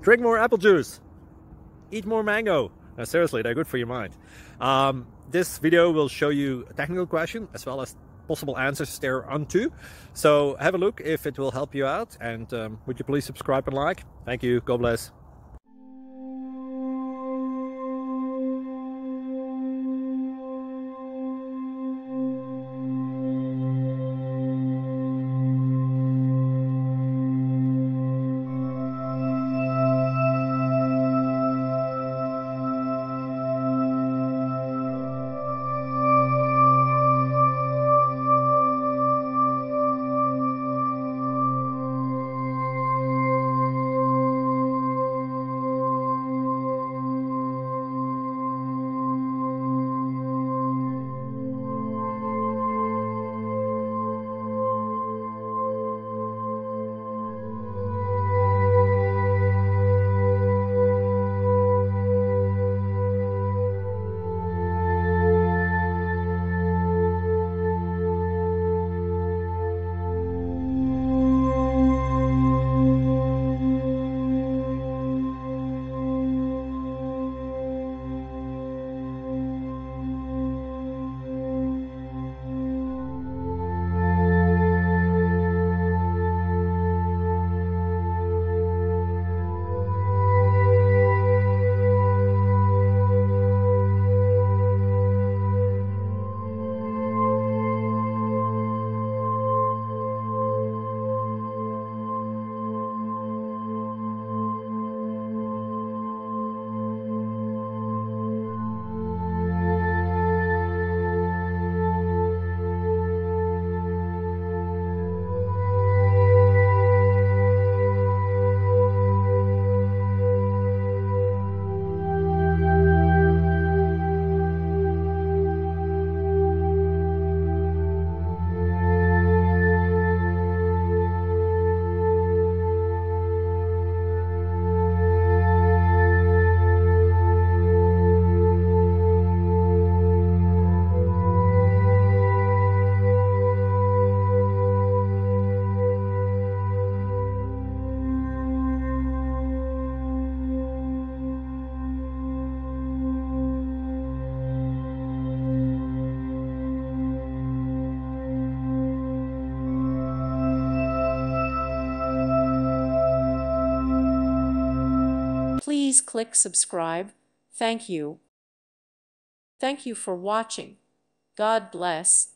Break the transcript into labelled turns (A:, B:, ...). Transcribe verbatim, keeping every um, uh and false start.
A: Drink more apple juice. Eat more mango. No, seriously, they're good for your mind. Um, this video will show you a technical question as well as possible answers thereunto. So have a look if it will help you out, and um, would you please subscribe and like? Thank you. God bless.
B: Please click subscribe. Thank you. Thank you for watching. God bless.